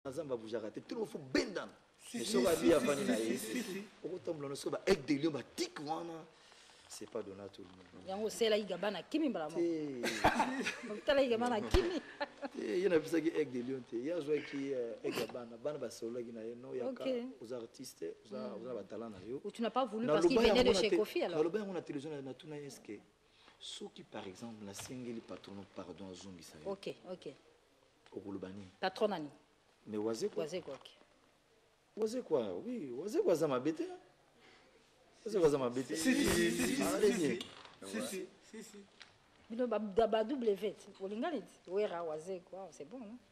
Zamba bougera te tout faut bendan mais so ba bi avani na yesi okotambola no so ba ek de lion ba tik wana c'est pas donné à tout le monde yango sela igabana kimi mbala mo tala igabana kimi yena bisa ki ek de lion te ya zo ki ek gabana bana ba solo ki na no ya ka aux artistes aux ba talent na yo ou tu n'as pas voulu parce qu'il venait de chez Kofi alors le ben on a télévision na tuna eske ceux qui par exemple la singeli patron pardon zongi ça OK okulubani patron nani mais waze quoi OK oui waze quoi ça m'a bêté waze quoi ça m'a bêté si bino ba W olingani wera waze quoi c'est bon non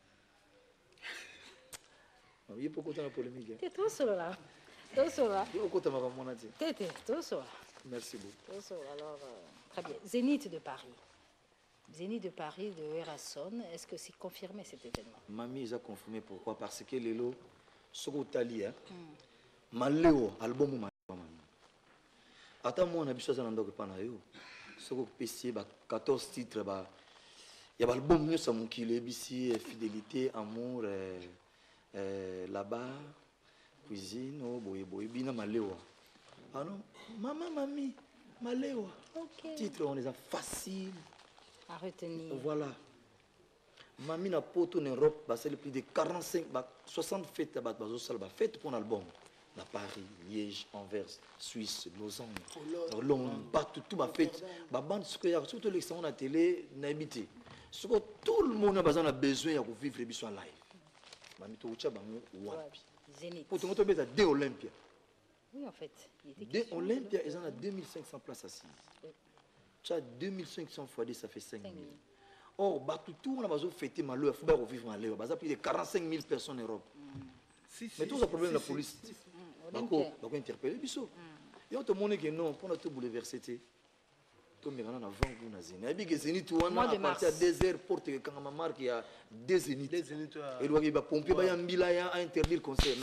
il faut qu'on ait la polémique t'es tout seul là il faut qu'on ait ma mon ati t'es tout seul merci beaucoup tout seul alors très bien Zénith de Paris de Erason, est-ce que c'est confirmé cet événement? Mamie a confirmé pourquoi parce que lelo soko tali maleo album mamie ata moi na biso za ndoko pana yo soko pesi ba 14 titres ba ya album yo sa mukile bisi fidélité amour là-bas cuisine boy bina maleo alors maman mamie maleo titre on les a facile à retenir. Voilà. Mamie n'a pas tout en Europe, c'est le plus de 45, 60 fêtes fêtes pour l'album. La Paris, Liège, Anvers, Suisse, Lausanne, Londres, tout ma fête. Ma bande, surtout l'extérieur de la télé, n'a habité. Tout le monde a besoin de vivre les bisous en live. Mamie, tu as Zénith. pour tout le monde, deux Olympia. Oui, en fait. Deux Olympia, ils ont 2500 places assises. Tu as 2500 fois 10, ça fait 5000. Or, tout le monde a fêté malheur, il faut vivre en l'air. Il y a plus de 45 000 personnes en Europe. Mais tout ce problème de la police, il faut interpeller les bisous. Et on te montre que non, pour notre bouleverser, tout le monde a vendu une zénith. Et puis, zénith, on a parti à des airports, quand ma marque, il y a des zéniths. Et il va pomper, il y a un billet à interdire le concert.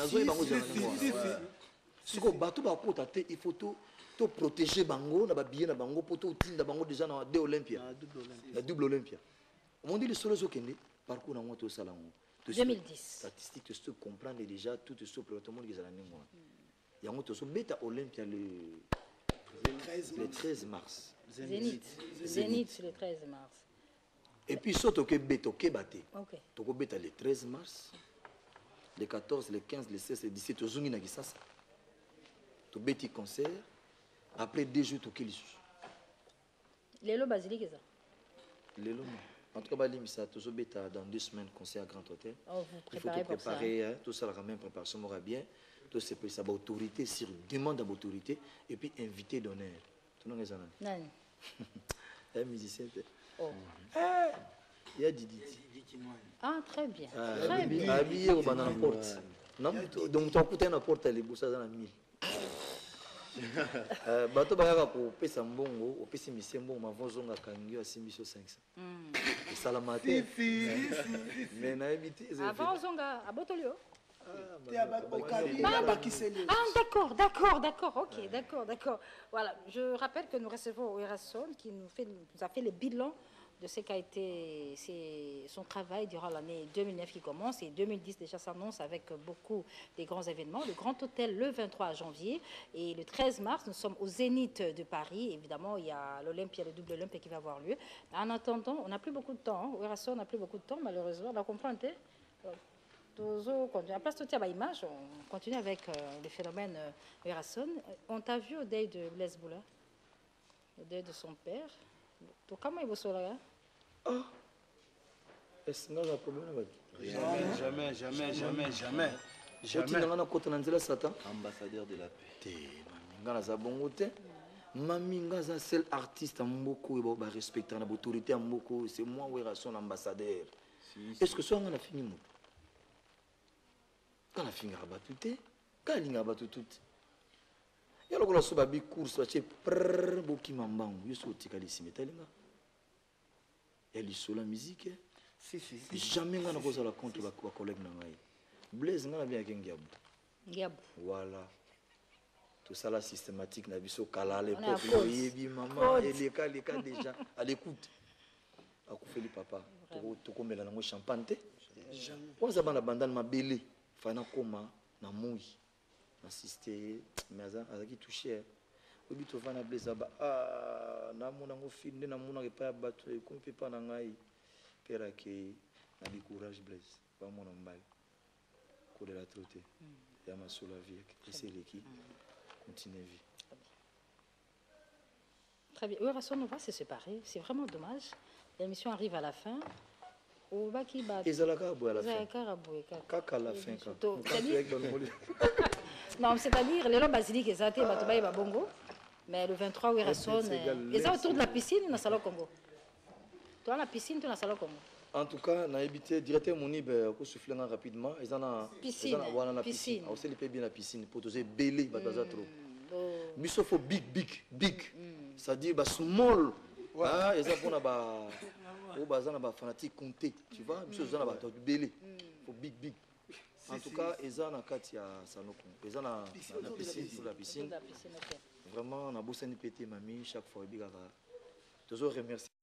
Il faut tout. To protéger bango na ba billet na bango pour tout tinda bango déjà na deux Olympia la double Olympia on dit le solo zokende parcours na moi to sala 2010 statistique tu comprends déjà tout ce pour tout le monde qui est là moi yango to so beta Olympia le 13 mars Zénith le 13 mars et puis surtout que beto ke baté OK to ko beta le 13 mars le 14 le 15 le 16 le 17 to zungi na kisasa to beti concert. Après 2 jours, tu as Lélo Basilique, ça? Lélo, en tout cas, dans 2 semaines, concert à Grand Hôtel. Oh, il faut te préparer, hein, tout ça, la même préparation m'aura bien. Tout ça, c'est autorité, sur demande d'autorité, et puis invité d'honneur. Tu n'as pas non. Un musicien. Oh. Il y a Didi. Ah, très bien. Très bien. Habillé au banana porte. Non, donc tu as coûté une porte, les boussas dans la mille. bato bakaka kopesa mbongo opesi misie mbongo mavozonga kangi asimbi so 500 esalama te mais nayebi te avozonga abotolio d'accord, ok, d'accord. Voilà, je rappelle que nous recevons Erason qui nous a fait le bilan de ce qu'a été son travail durant l'année 2009 qui commence et 2010 déjà s'annonce avec beaucoup de grands événements. Le Grand Hôtel le 23 janvier et le 13 mars, nous sommes au Zénith de Paris. Évidemment, il y a l'Olympia, le double Olympia qui va avoir lieu. En attendant, on n'a plus beaucoup de temps. Erason n'a plus beaucoup de temps, malheureusement. On va comprendre. À place de tirer image, on continue avec le phénomène Erason. On t'a vu au deuil de Blaise Boula, au deuil de son père. Donc, comment il va se faire? Est-ce qu'il y a un problème? Jamais. Ambassadeur de la paix. Maminga za seul artiste à Mboko et ba respecter na autorité à Mboko, c'est moi Erason ambassadeur. Est-ce que ça on a fini moi? Quand on a fini à battre tout, quand on a battu tout. Il y a le gros soba bi course va chez prrr boki mambang, yo so tikali simetalinga. Il y a la musique. Si. Jamais on a posé la compte ba collègue na ngai. Blaise ngana bien avec Ngiabu. Voilà. Tout ça là systématique na biso kala à l'époque yebi maman et les cas déjà à l'écoute. A koufeli papa. To ko mela na champagne te. Quand ça va na bandane ma belé, fana koma na mouille, assisté, mais ça qui touché. Au but of na blessa ba na mona ngo film na mona pas battre comme peut pas na ngai pera que na courage blesse pas mon mbal ko de la trotter ya ma sur la vie et c'est l'équipe continue vie. Très bien. Werason, on va se séparer, c'est vraiment dommage. L'émission arrive à la fin. Au baki bat. Et Zalaka à la fin. Kaka à la fin. Non, c'est-à-dire les gens basiliques et ça te batobaye babongo. Mais le 23 Werason, et ça autour de la piscine dans Salon Congo. Toi la piscine, tu dans Salon Congo. En tout cas, on a habité directement mon ibe ko souffler rapidement, ils en a piscine. Wana piscine. On sait les bien la piscine pour doser belé bataza trop. Biso faut big. C'est-à-dire bah small. Ah, ils ont ba au bazana ba fanatique compté, tu vois, biso zana ba belé. Faut big. En tout cas, ils ont na katia Sanoko. Ils ont na piscine pour la piscine. Vraiment, on a beau s'en péter mamie chaque fois bigara. Toujours remercier